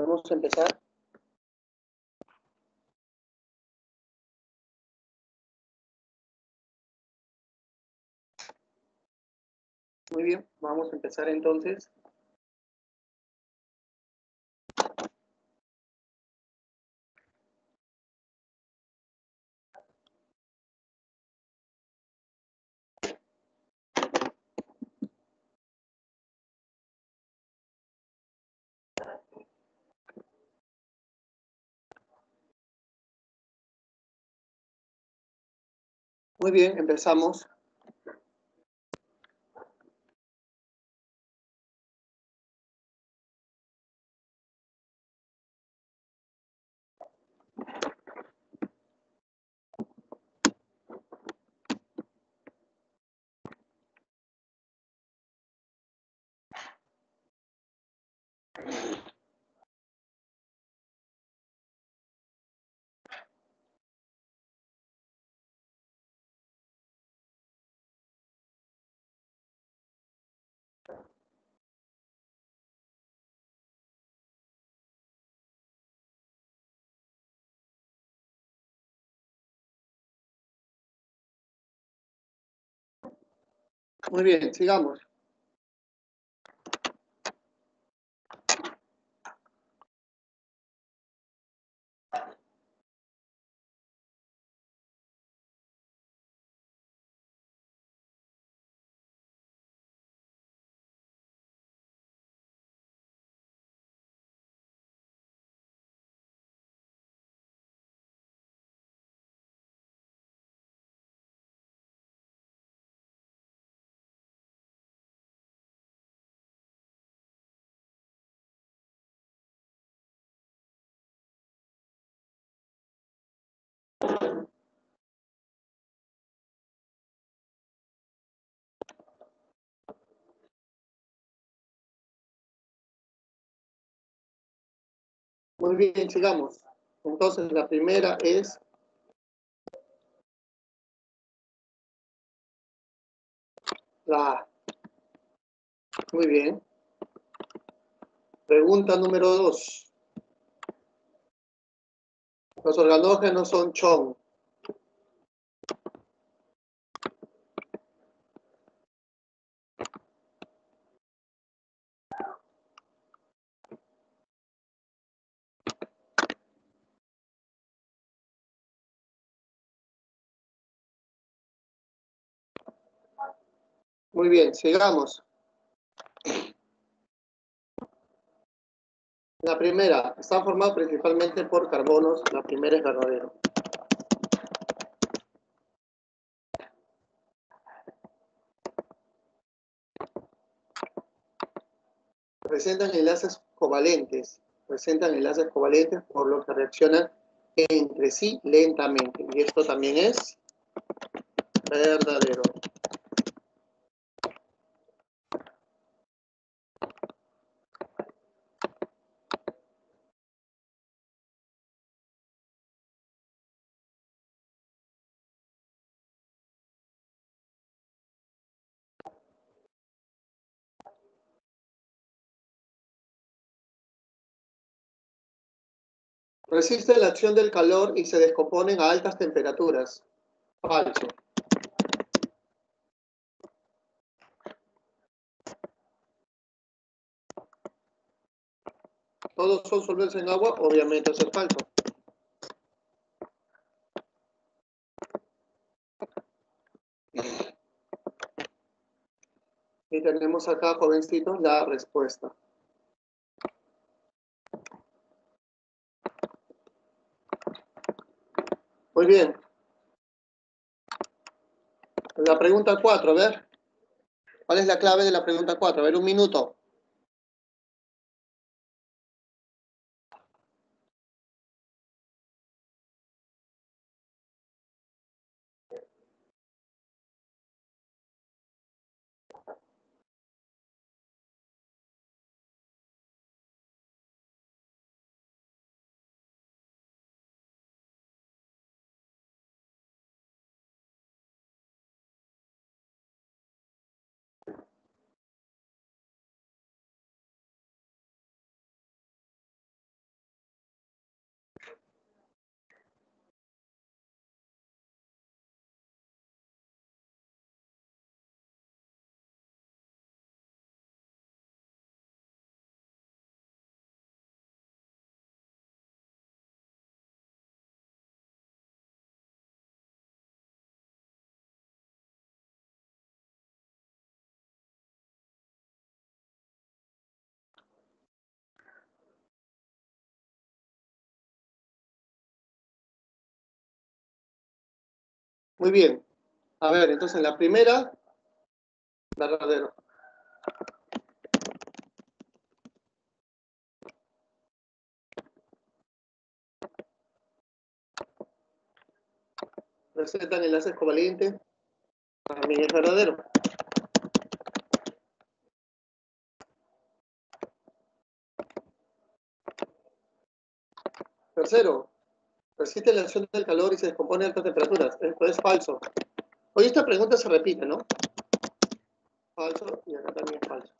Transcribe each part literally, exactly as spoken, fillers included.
¿Podemos empezar? Muy bien, vamos a empezar entonces. Muy bien, empezamos. Muy bien, sigamos. Muy bien, sigamos. Entonces, la primera es la A. Muy bien. Pregunta número dos. Los organógenos son chon. Muy bien, sigamos. La primera, está formada principalmente por carbonos. La primera es verdadero. Presentan enlaces covalentes. Presentan enlaces covalentes por lo que reaccionan entre sí lentamente. Y esto también es verdadero. Resisten la acción del calor y se descomponen a altas temperaturas. Falso. ¿Todos son solventes en agua? Obviamente eso es falso. Y tenemos acá, jovencitos, la respuesta. Muy bien. La pregunta cuatro, a ver. ¿Cuál es la clave de la pregunta cuatro? A ver, un minuto. Muy bien. A ver, entonces la primera, verdadero. Presentan enlaces covalentes, también es verdadero. Tercero, resiste la acción del calor y se descompone a altas temperaturas. Esto es falso. Hoy esta pregunta se repite, ¿no? Falso, y acá también es falso.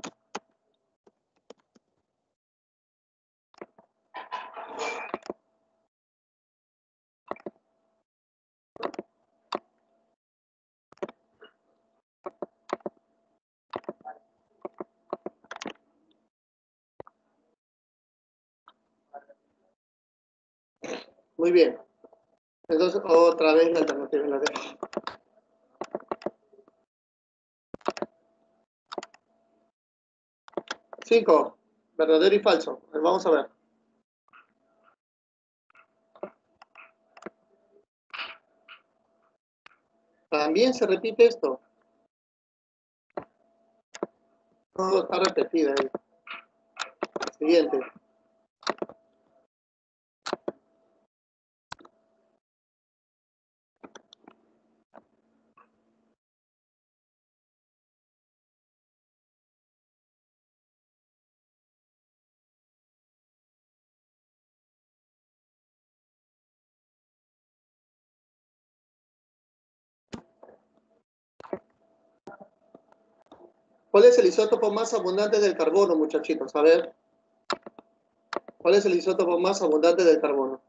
Muy bien. Entonces, otra vez la alternativa es la D. Cinco, verdadero y falso. Vamos a ver. También se repite esto. Todo está repetido ahí. Siguiente. ¿Cuál es el isótopo más abundante del carbono, muchachitos? A ver. ¿Cuál es el isótopo más abundante del carbono?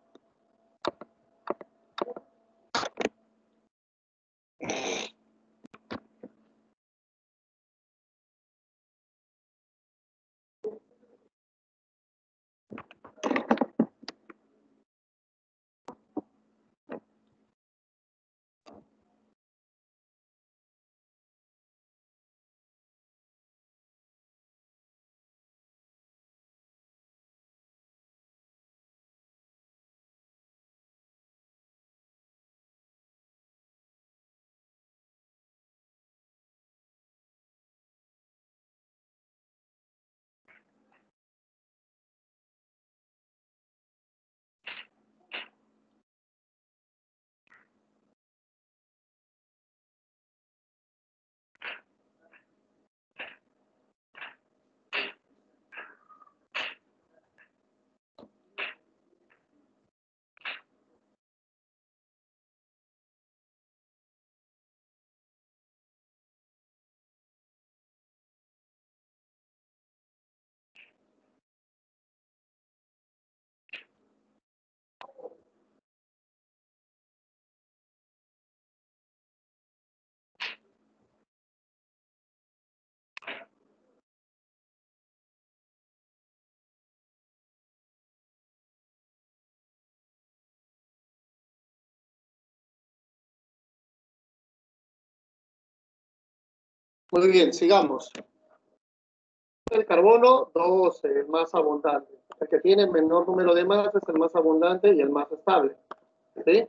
Muy bien, sigamos. El carbono, doce, el más abundante. El que tiene menor número de masas es el más abundante y el más estable. ¿Sí?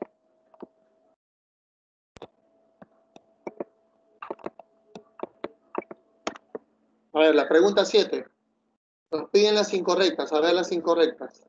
A ver, la pregunta siete. Nos piden las incorrectas. A ver las incorrectas.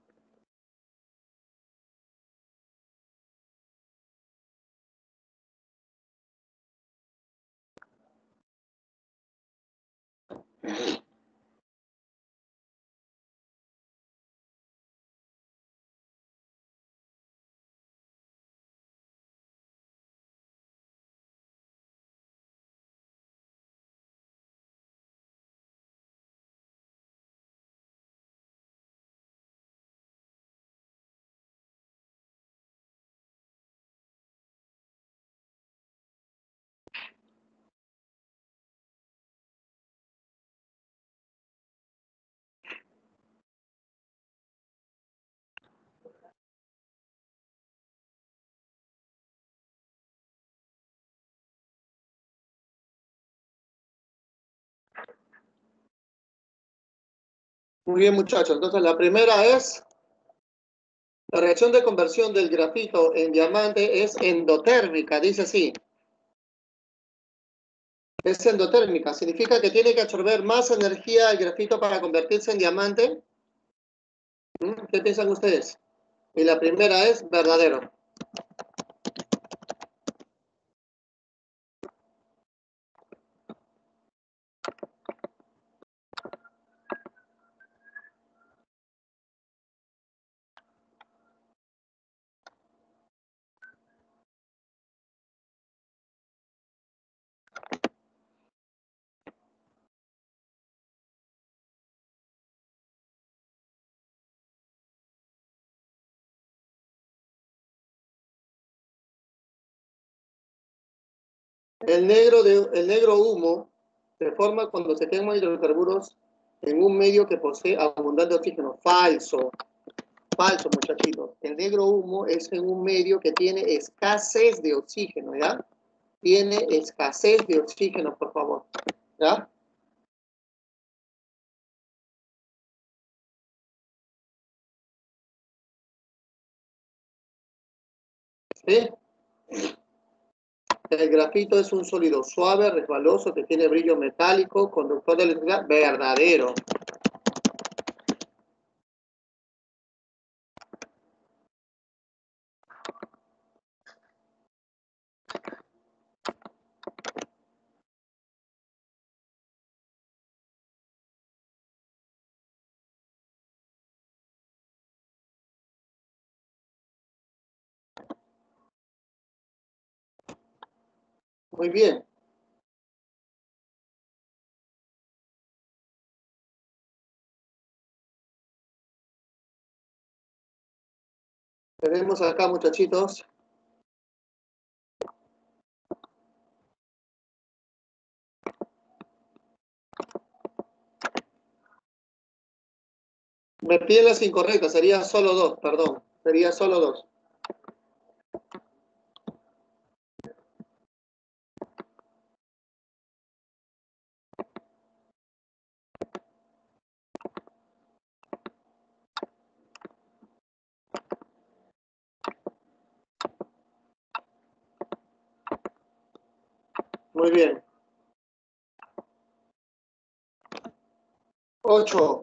Muy bien, muchachos. Entonces, la primera es La reacción de conversión del grafito en diamante es endotérmica, dice así. Es endotérmica, significa que tiene que absorber más energía el grafito para convertirse en diamante. ¿Mm? ¿Qué piensan ustedes? Y la primera es verdadero. El negro, de, el negro humo se forma cuando se queman hidrocarburos en un medio que posee abundante oxígeno. Falso, falso, muchachitos. El negro humo es en un medio que tiene escasez de oxígeno, ¿ya? Tiene escasez de oxígeno, por favor, ¿ya? ¿Sí? El grafito es un sólido suave, resbaloso, que tiene brillo metálico, conductor de electricidad, verdadero. Muy bien. Tenemos acá, muchachitos, me piden las incorrectas, sería solo dos, perdón, sería solo dos. Muy bien. Ocho.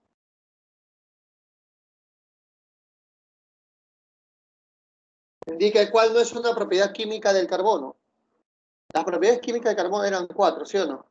Indica cuál no es una propiedad química del carbono. Las propiedades químicas del carbono eran cuatro, ¿sí o no?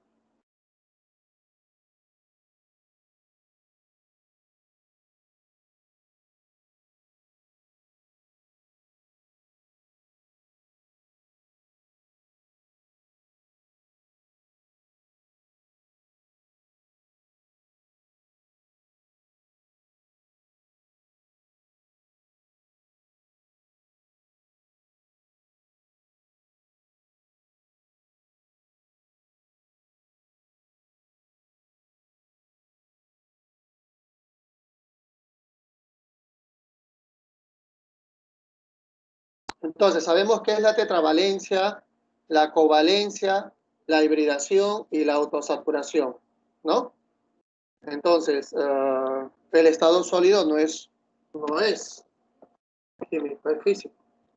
Entonces, sabemos qué es la tetravalencia, la covalencia, la hibridación y la autosaturación, ¿no? Entonces, uh, el estado sólido no es, no es químico, es físico.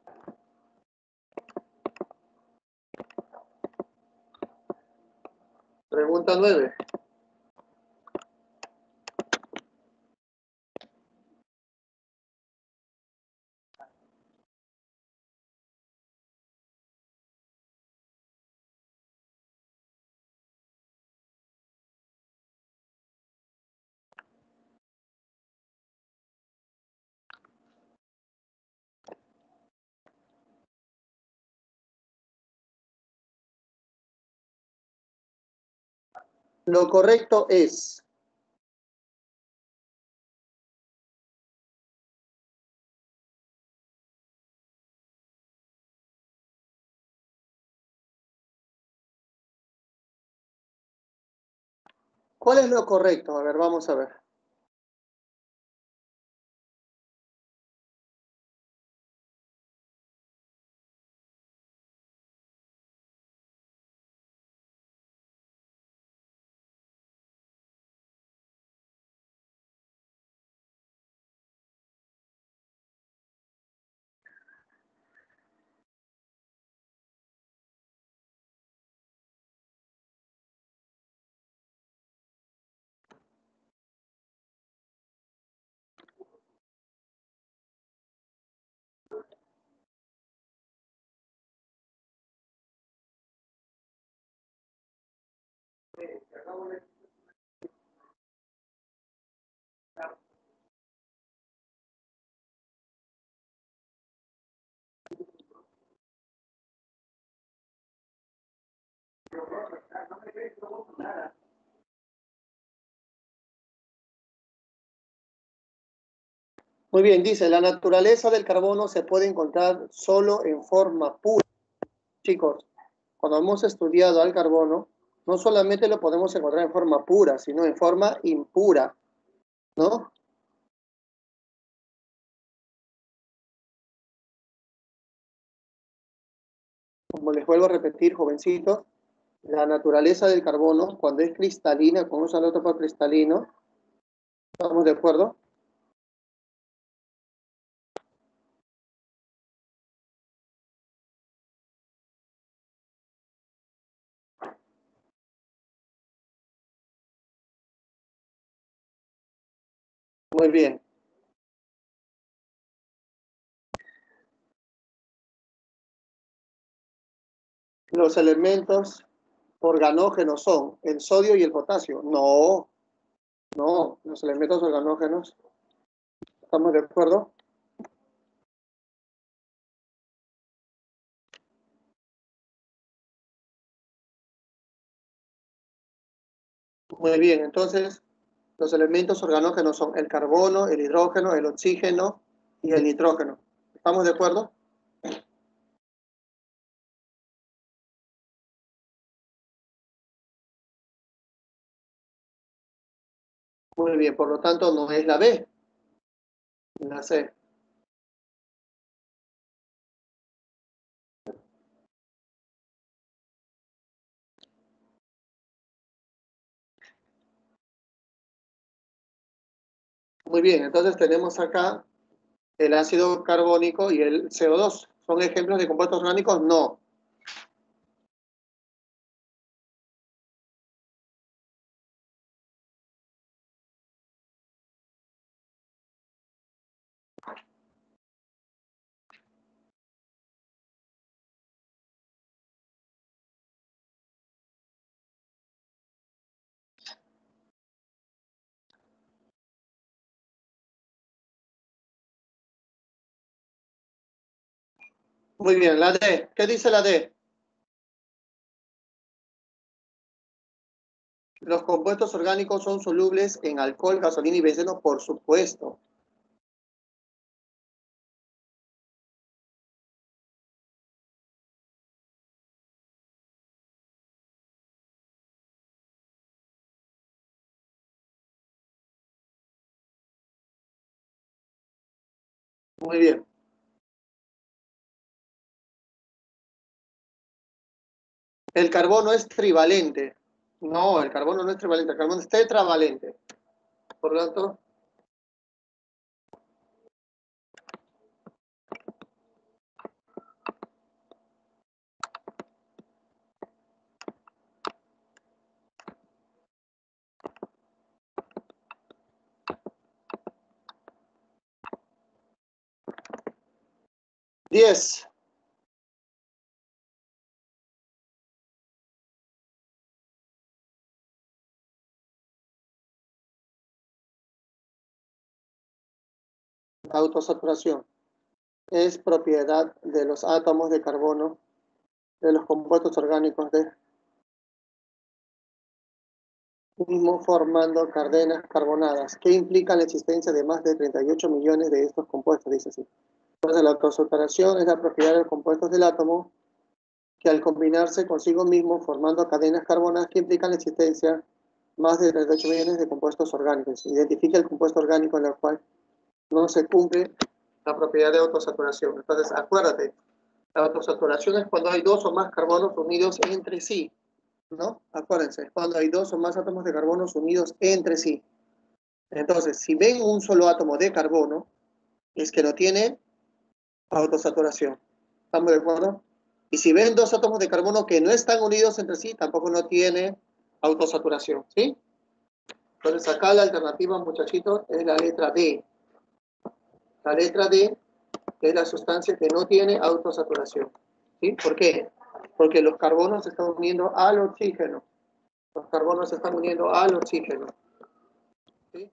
Pregunta nueve. Lo correcto es, ¿cuál es lo correcto? A ver, vamos a ver. Muy bien, dice, la naturaleza del carbono se puede encontrar solo en forma pura. Chicos, cuando hemos estudiado al carbono, no solamente lo podemos encontrar en forma pura, sino en forma impura, ¿no? Como les vuelvo a repetir, jovencitos, la naturaleza del carbono, cuando es cristalina, con un isótopo cristalino, ¿estamos de acuerdo? Muy bien. Los elementos organógenos son el sodio y el potasio. No, no, los elementos organógenos, ¿estamos de acuerdo? Muy bien, entonces los elementos organógenos son el carbono, el hidrógeno, el oxígeno y el nitrógeno. ¿Estamos de acuerdo? Muy bien, por lo tanto no es la B, la C. Muy bien, entonces tenemos acá el ácido carbónico y el C O dos. ¿Son ejemplos de compuestos orgánicos? No. Muy bien, la D. ¿Qué dice la D? Los compuestos orgánicos son solubles en alcohol, gasolina y benceno, por supuesto. Muy bien. El carbono es trivalente. No, el carbono no es trivalente, el carbono es tetravalente. Por lo tanto, diez. La autosaturación es propiedad de los átomos de carbono de los compuestos orgánicos de mismo formando cadenas carbonadas, que implican la existencia de más de treinta y ocho millones de estos compuestos, dice así. Entonces, la autosaturación es la propiedad de los compuestos del átomo que al combinarse consigo mismo formando cadenas carbonadas que implican la existencia más de treinta y ocho millones de compuestos orgánicos. Identifica el compuesto orgánico en el cual no se cumple la propiedad de autosaturación. Entonces, acuérdate, la autosaturación es cuando hay dos o más carbonos unidos entre sí, ¿no? Acuérdense, es cuando hay dos o más átomos de carbono unidos entre sí. Entonces, si ven un solo átomo de carbono, es que no tiene autosaturación. ¿Estamos de acuerdo? Y si ven dos átomos de carbono que no están unidos entre sí, tampoco no tiene autosaturación, ¿sí? Entonces acá la alternativa, muchachitos, es la letra D. La letra D es la sustancia que no tiene autosaturación, ¿sí? ¿Por qué? Porque los carbonos se están uniendo al oxígeno. Los carbonos se están uniendo al oxígeno, ¿sí?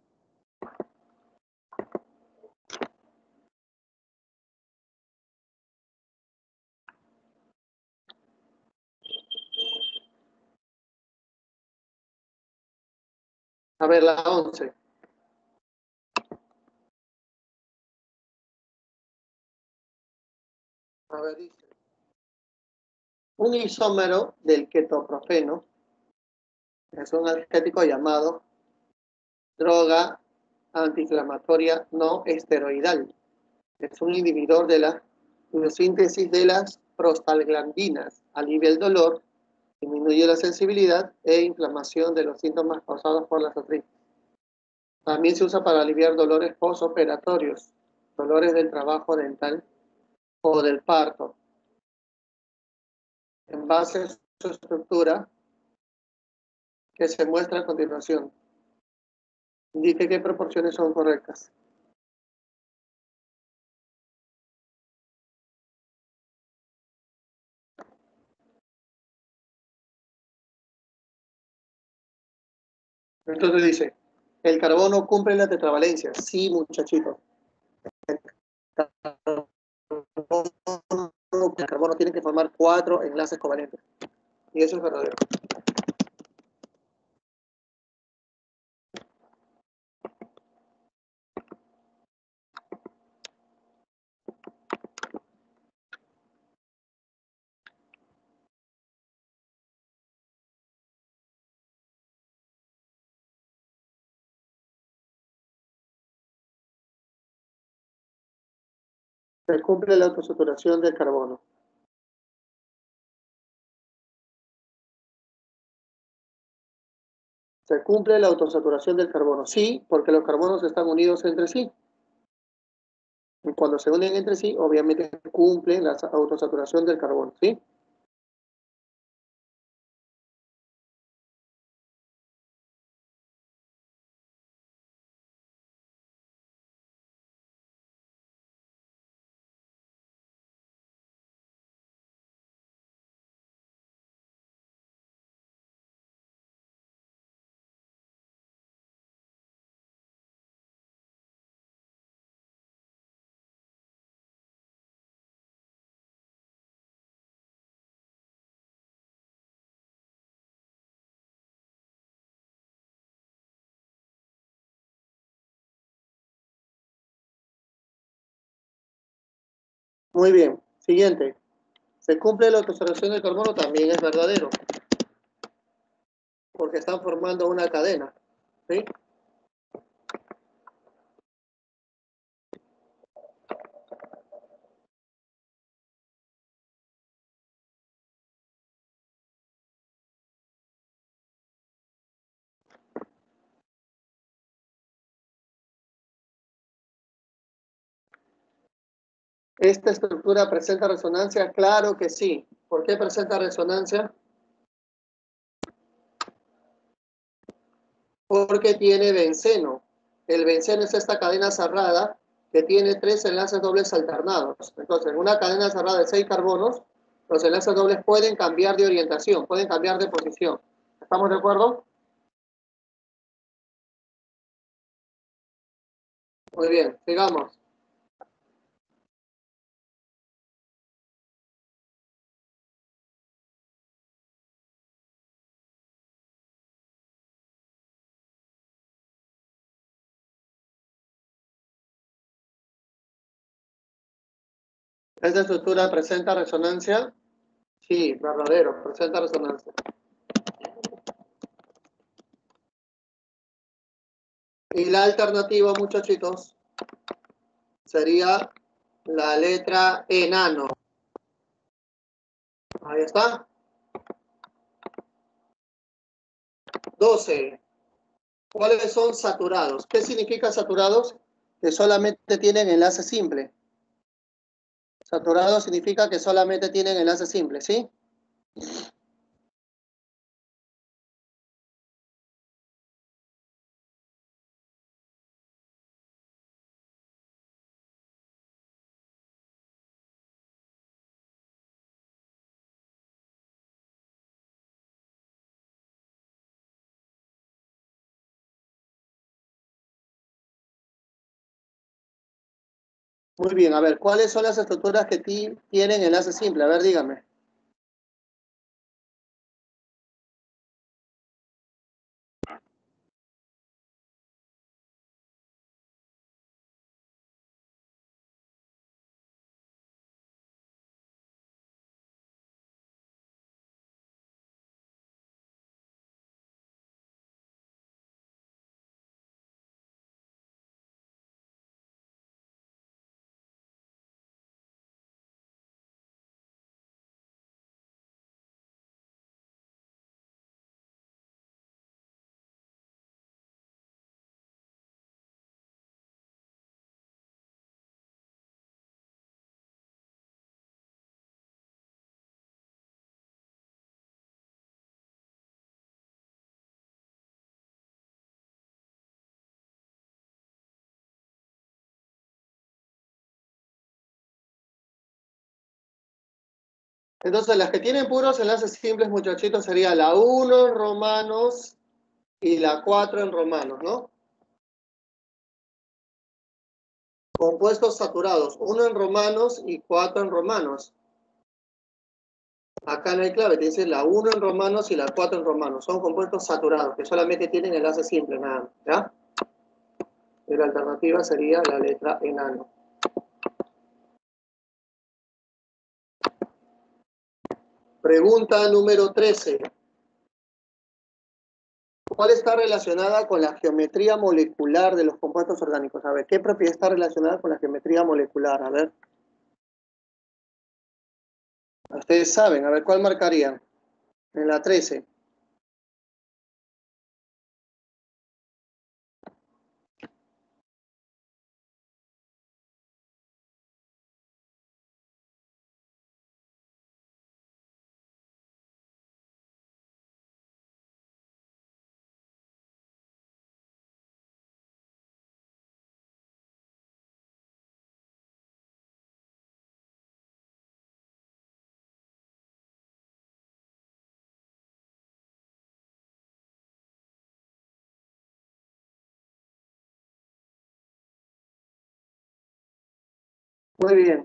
A ver, la once. A ver, dice. Un isómero del ketoprofeno es un analgésico llamado droga antiinflamatoria no esteroidal. Es un inhibidor de la biosíntesis de las prostaglandinas, alivia el dolor, disminuye la sensibilidad e inflamación de los síntomas causados por la artritis. También se usa para aliviar dolores postoperatorios, dolores del trabajo dental o del parto. En base a su estructura, que se muestra a continuación, indique qué proporciones son correctas. Entonces dice, el carbono cumple la tetravalencia. Sí, muchachitos. El carbono, el carbono tiene que formar cuatro enlaces covalentes. Y eso es verdadero. Se cumple la autosaturación del carbono. Se cumple la autosaturación del carbono. Sí, porque los carbonos están unidos entre sí. Y cuando se unen entre sí, obviamente cumplen la autosaturación del carbono. ¿Sí? Muy bien. Siguiente. Se cumple la autosaturación del carbono, también es verdadero. Porque están formando una cadena. ¿Sí? ¿Esta estructura presenta resonancia? Claro que sí. ¿Por qué presenta resonancia? Porque tiene benceno. El benceno es esta cadena cerrada que tiene tres enlaces dobles alternados. Entonces, en una cadena cerrada de seis carbonos, los enlaces dobles pueden cambiar de orientación, pueden cambiar de posición. ¿Estamos de acuerdo? Muy bien, sigamos. ¿Esta estructura presenta resonancia? Sí, verdadero, presenta resonancia. Y la alternativa, muchachitos, sería la letra enano. Ahí está. doce. ¿Cuáles son saturados? ¿Qué significa saturados? Que solamente tienen enlace simple. Saturado significa que solamente tienen enlace simple, ¿sí? Muy bien, a ver, ¿cuáles son las estructuras que tienen enlace simple? A ver, dígame. Entonces, las que tienen puros enlaces simples, muchachitos, sería la uno en romanos y la cuatro en romanos, ¿no? Compuestos saturados, uno en romanos y cuatro en romanos. Acá no hay clave, te dice la uno en romanos y la cuatro en romanos. Son compuestos saturados, que solamente tienen enlace simple, nada más, ¿ya? Y la alternativa sería la letra enano. Pregunta número trece. ¿Cuál está relacionada con la geometría molecular de los compuestos orgánicos? A ver, ¿qué propiedad está relacionada con la geometría molecular? A ver. Ustedes saben, a ver, ¿cuál marcarían? En la trece. Muy bien,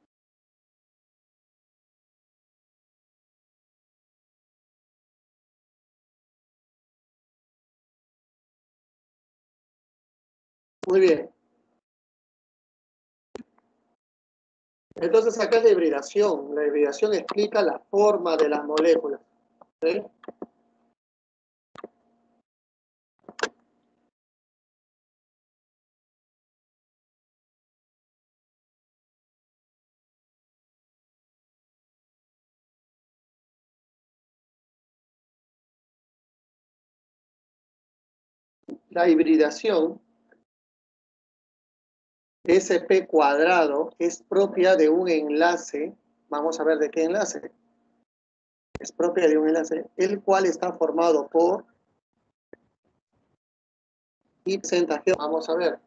muy bien. Entonces acá es la hibridación. La hibridación explica la forma de las moléculas. ¿Sí? La hibridación, sp cuadrado, es propia de un enlace. Vamos a ver de qué enlace. Es propia de un enlace, el cual está formado por y presentación. Vamos a ver.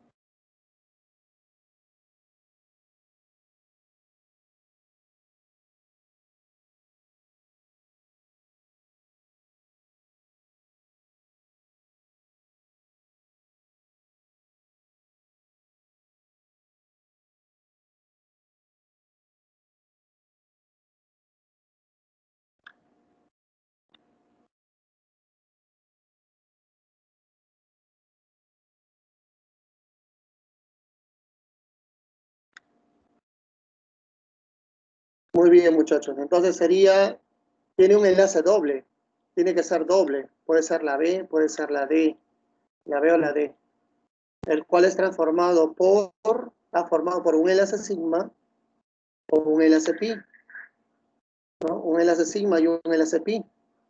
Muy bien, muchachos. Entonces sería, tiene un enlace doble. Tiene que ser doble. Puede ser la B, puede ser la D. La B o la D. El cual es transformado por, está formado por un enlace sigma o un enlace pi, ¿no? Un enlace sigma y un enlace pi.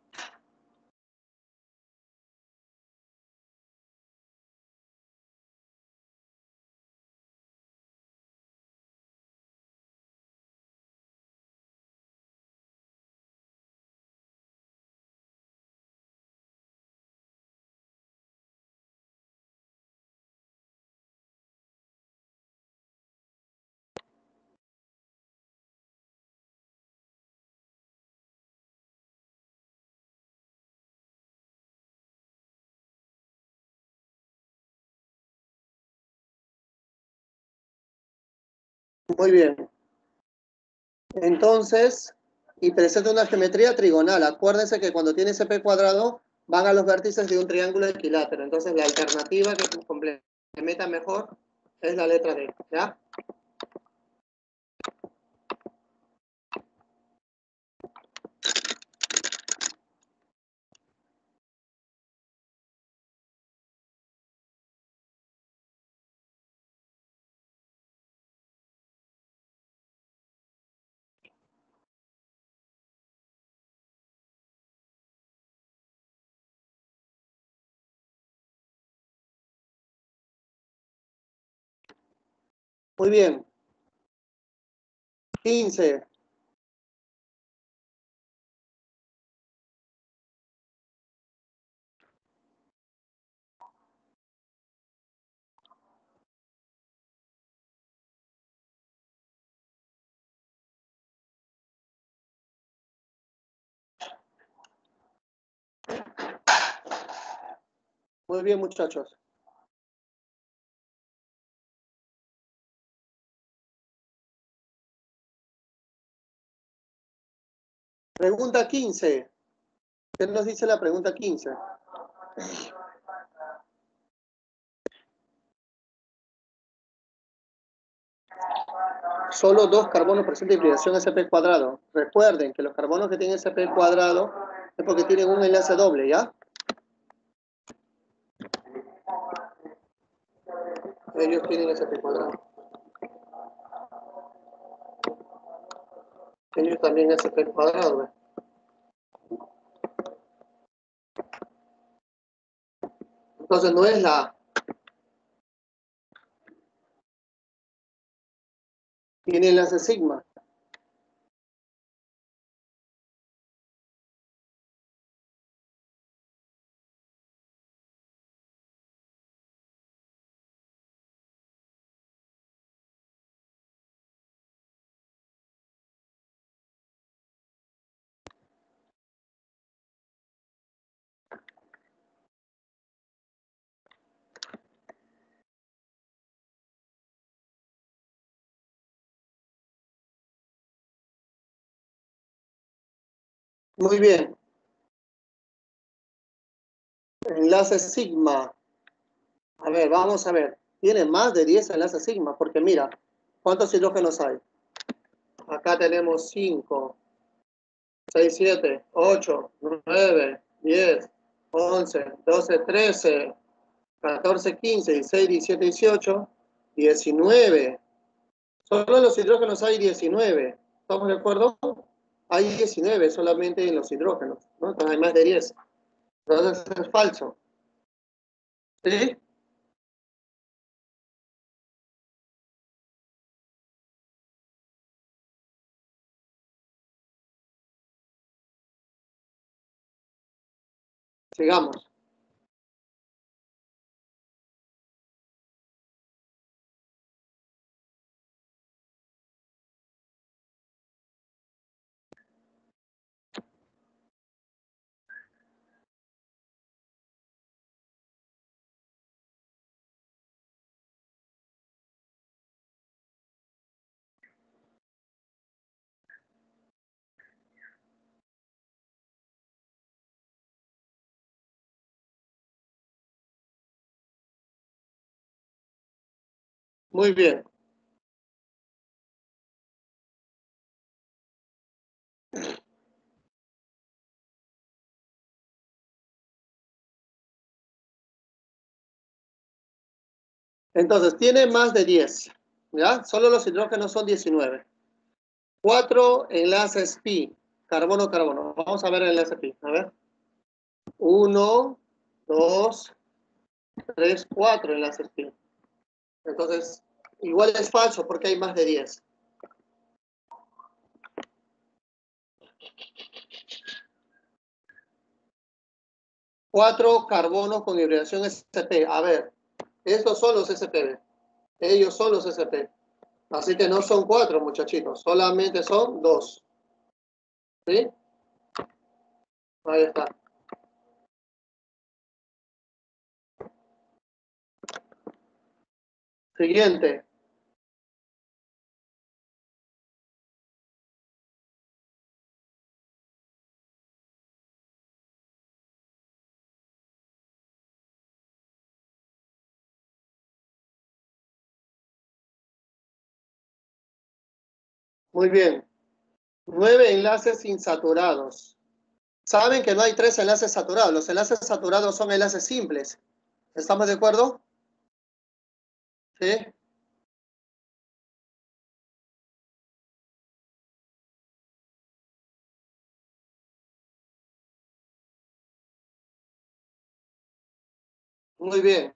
Muy bien. Entonces, y presenta una geometría trigonal. Acuérdense que cuando tiene ese p cuadrado, van a los vértices de un triángulo equilátero. Entonces, la alternativa que complementa mejor es la letra D, ¿ya? Muy bien. quince. Muy bien, muchachos. Pregunta quince. ¿Qué nos dice la pregunta quince? Solo dos carbonos presentan hibridación S P cuadrado. Recuerden que los carbonos que tienen S P cuadrado es porque tienen un enlace doble, ¿ya? Ellos tienen S P cuadrado. Ellos también S P cuadrado, ¿ves? Entonces no es la A. Tiene enlace sigma. Muy bien. Enlace sigma. A ver, vamos a ver. Tiene más de diez enlaces sigma, porque mira, ¿cuántos hidrógenos hay? Acá tenemos cinco, seis, siete, ocho, nueve, diez, once, doce, trece, catorce, quince, dieciséis, diecisiete, dieciocho, diecinueve. Solo en los hidrógenos hay diecinueve. ¿Estamos de acuerdo? Hay diecinueve solamente en los hidrógenos, ¿no? Entonces hay más de diez. Entonces es falso. ¿Sí? Sigamos. Muy bien. Entonces, tiene más de diez. ¿Ya? Solo los hidrógenos son diecinueve. Cuatro enlaces pi. Carbono, carbono. Vamos a ver el enlace pi. A ver. Uno, dos, tres, cuatro enlaces pi. Entonces, igual es falso porque hay más de diez. Cuatro carbonos con hibridación S P. A ver, estos son los S P. Ellos son los S P. Así que no son cuatro, muchachitos. Solamente son dos. ¿Sí? Ahí está. Siguiente. Muy bien. Nueve enlaces insaturados. Saben que no hay tres enlaces saturados. Los enlaces saturados son enlaces simples. ¿Estamos de acuerdo? ¿Sí? Muy bien.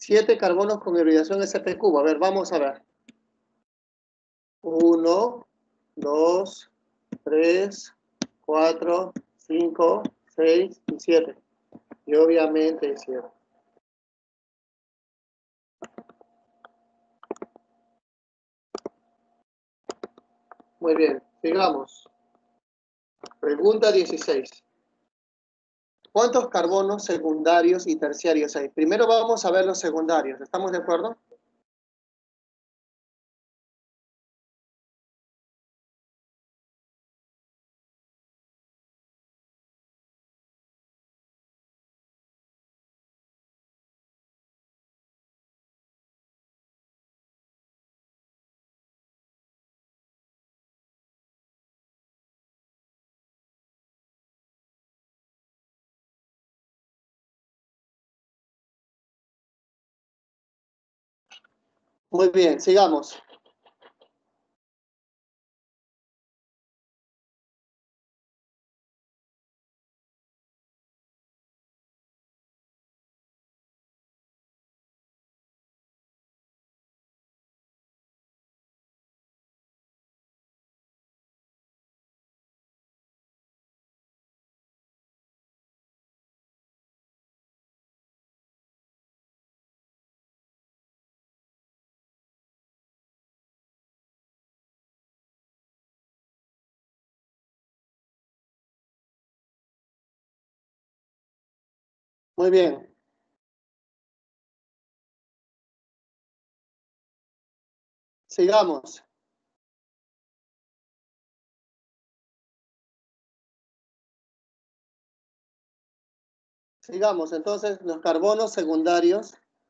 siete carbonos con hibridación S P cubo. A ver, vamos a ver. uno, dos, tres, cuatro, cinco, seis y siete. Y obviamente siete. Muy bien, sigamos. Pregunta dieciséis. ¿Cuántos carbonos secundarios y terciarios hay? Primero vamos a ver los secundarios. ¿Estamos de acuerdo? Muy bien, sigamos. Muy bien. Sigamos. Sigamos. Entonces, los carbonos secundarios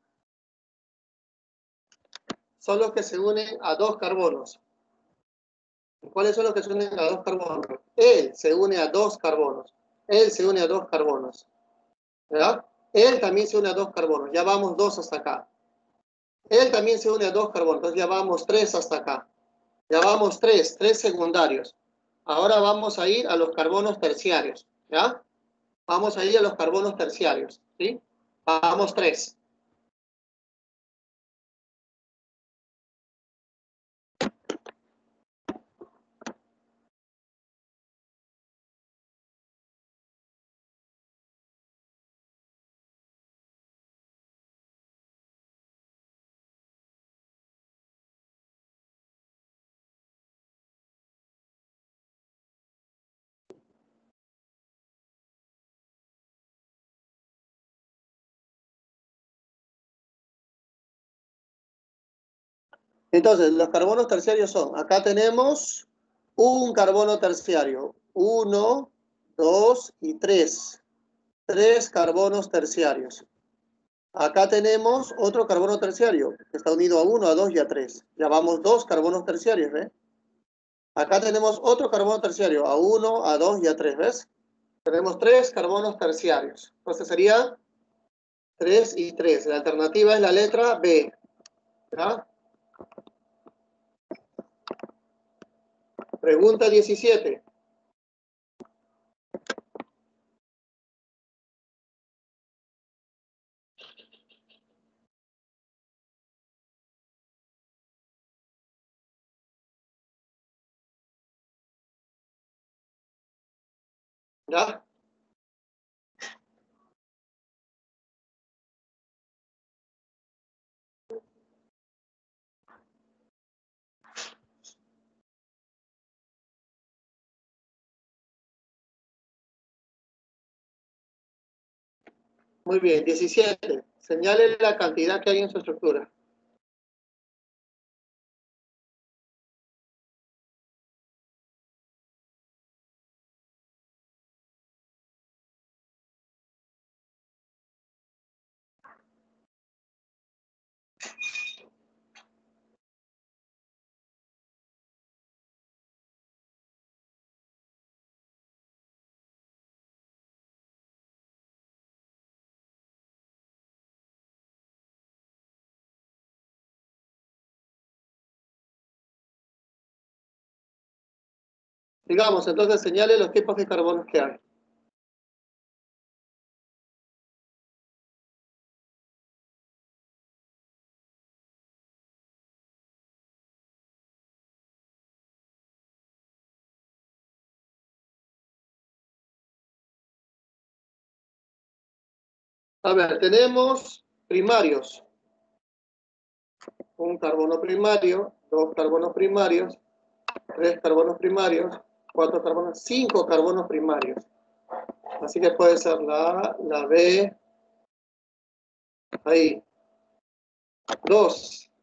son los que se unen a dos carbonos. ¿Cuáles son los que se unen a dos carbonos? Él se une a dos carbonos. Él se une a dos carbonos. ¿Verdad? Él también se une a dos carbonos. Ya vamos dos hasta acá. Él también se une a dos carbonos. Entonces ya vamos tres hasta acá. Ya vamos tres, tres secundarios. Ahora vamos a ir a los carbonos terciarios. ¿Ya? Vamos a ir a los carbonos terciarios. ¿Sí? Vamos tres. Entonces, los carbonos terciarios son, acá tenemos un carbono terciario, uno, dos y tres. Tres carbonos terciarios. Acá tenemos otro carbono terciario, que está unido a uno, a dos y a tres. Ya vamos dos carbonos terciarios, ¿ves? Acá tenemos otro carbono terciario, a uno, a dos y a tres, ¿ves? Tenemos tres carbonos terciarios. Entonces sería tres y tres. La alternativa es la letra B. ¿Ya? Pregunta diecisiete. ¿Ya? Muy bien. diecisiete. Señale la cantidad que hay en su estructura. Digamos, entonces señale los tipos de carbonos que hay. A ver, tenemos primarios. Un carbono primario, dos carbonos primarios, tres carbonos primarios, cuatro carbonos, cinco carbonos primarios. Así que puede ser la A, la B, ahí, dos.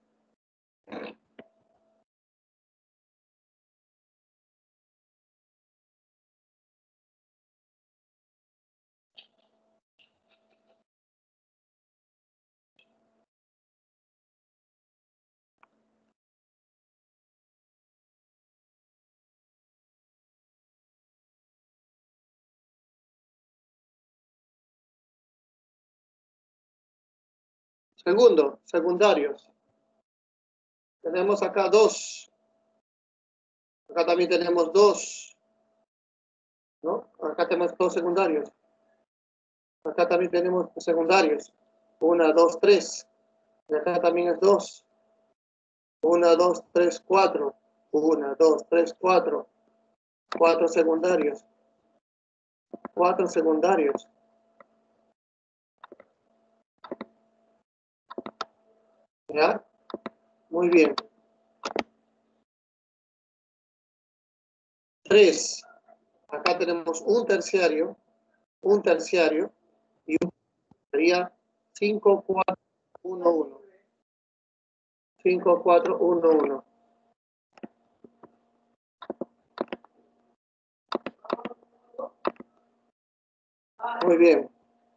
Segundo, secundarios. Tenemos acá dos. Acá también tenemos dos. ¿No? Acá tenemos dos secundarios. Acá también tenemos secundarios. Una, dos, tres. Y acá también es dos. Una, dos, tres, cuatro. Una, dos, tres, cuatro. Cuatro secundarios. Cuatro secundarios. ¿Ya? Muy bien. Tres. Acá tenemos un terciario. Un terciario. Y un sería cinco, cuatro, uno, uno. cinco, cuatro, uno, uno. Muy bien.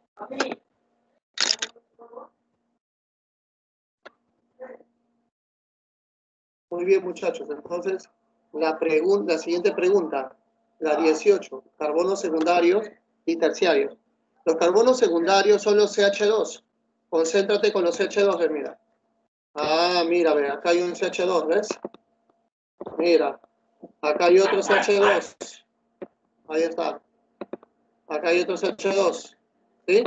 Muy bien, muchachos. Entonces, la, pregunta, la siguiente pregunta, la dieciocho, carbonos secundarios y terciarios. Los carbonos secundarios son los C H dos. Concéntrate con los C H dos, mira. Ah, mira, ve, acá hay un C H dos, ¿ves? Mira, acá hay otro C H dos. Ahí está. Acá hay otro C H dos. ¿Sí?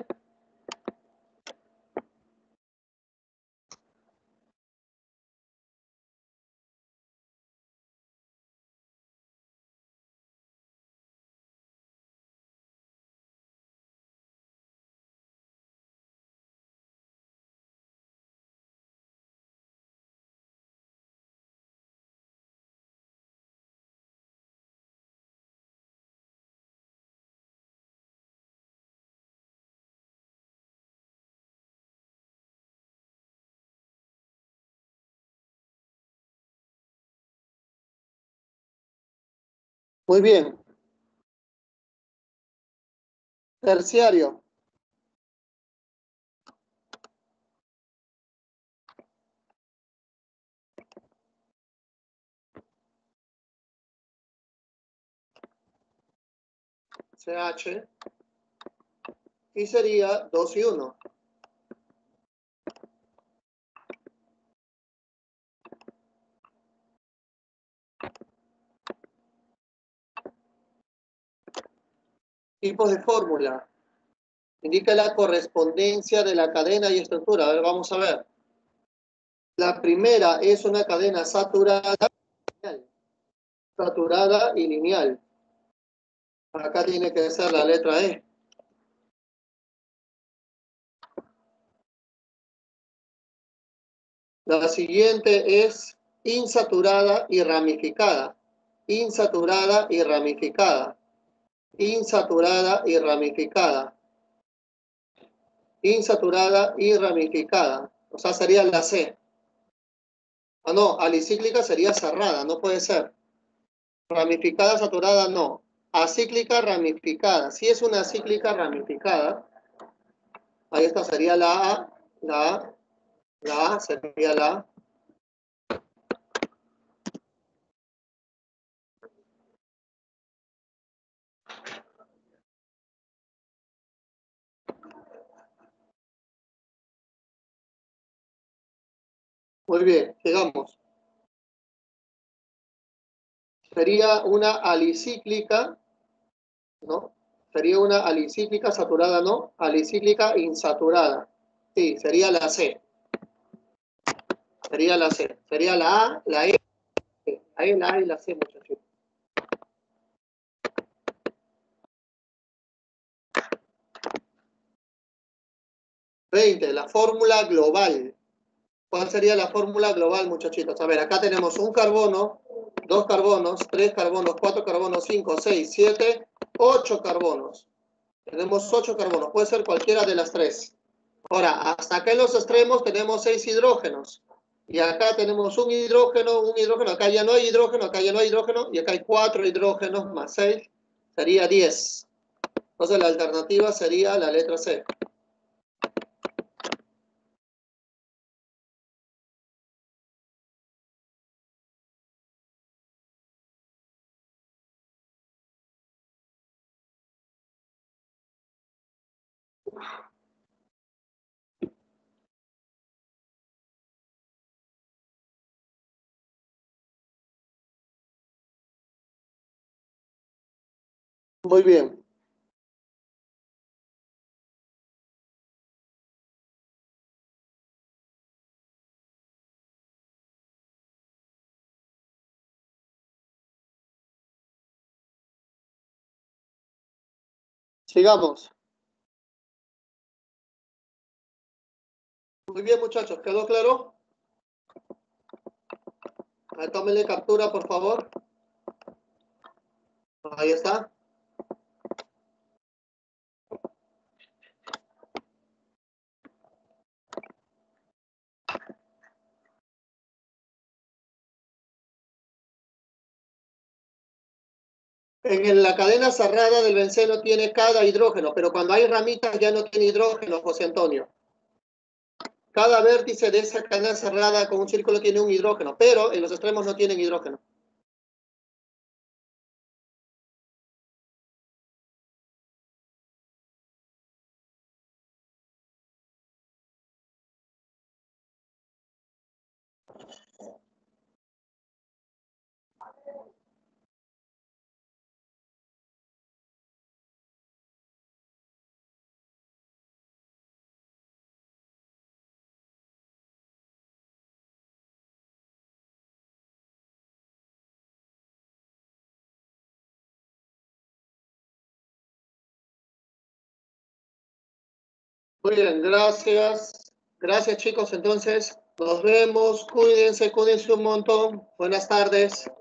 Muy bien. Terciario. C H. Y sería dos y uno. Tipos de fórmula. Indica la correspondencia de la cadena y estructura. A ver, vamos a ver. La primera es una cadena saturada, saturada y lineal. Acá tiene que ser la letra E. La siguiente es insaturada y ramificada. Insaturada y ramificada. Insaturada y ramificada. Insaturada y ramificada. O sea, sería la C. Ah, no, alicíclica sería cerrada, no puede ser. Ramificada, saturada, no. Acíclica, ramificada. Si es una cíclica ramificada, ahí esta sería la A, la A, la A sería la A. Muy bien, sigamos. Sería una alicíclica, ¿no? Sería una alicíclica saturada, ¿no? Alicíclica insaturada. Sí, sería la C. Sería la C. Sería la A, la E. Ahí la A y la C, muchachos. veinte, la fórmula global. ¿Cuál sería la fórmula global, muchachitos? A ver, acá tenemos un carbono, dos carbonos, tres carbonos, cuatro carbonos, cinco, seis, siete, ocho carbonos. Tenemos ocho carbonos, puede ser cualquiera de las tres. Ahora, hasta acá en los extremos tenemos seis hidrógenos. Y acá tenemos un hidrógeno, un hidrógeno, acá ya no hay hidrógeno, acá ya no hay hidrógeno, y acá hay cuatro hidrógenos más seis, sería diez. Entonces la alternativa sería la letra C. Muy bien. Sigamos. Muy bien, muchachos, ¿quedó claro? Ahí tómenle captura, por favor. Ahí está. En la cadena cerrada del benceno tiene cada hidrógeno, pero cuando hay ramitas ya no tiene hidrógeno, José Antonio. Cada vértice de esa cadena cerrada con un círculo tiene un hidrógeno, pero en los extremos no tienen hidrógeno. Muy bien, gracias. Gracias, chicos. Entonces, nos vemos. Cuídense, cuídense un montón. Buenas tardes.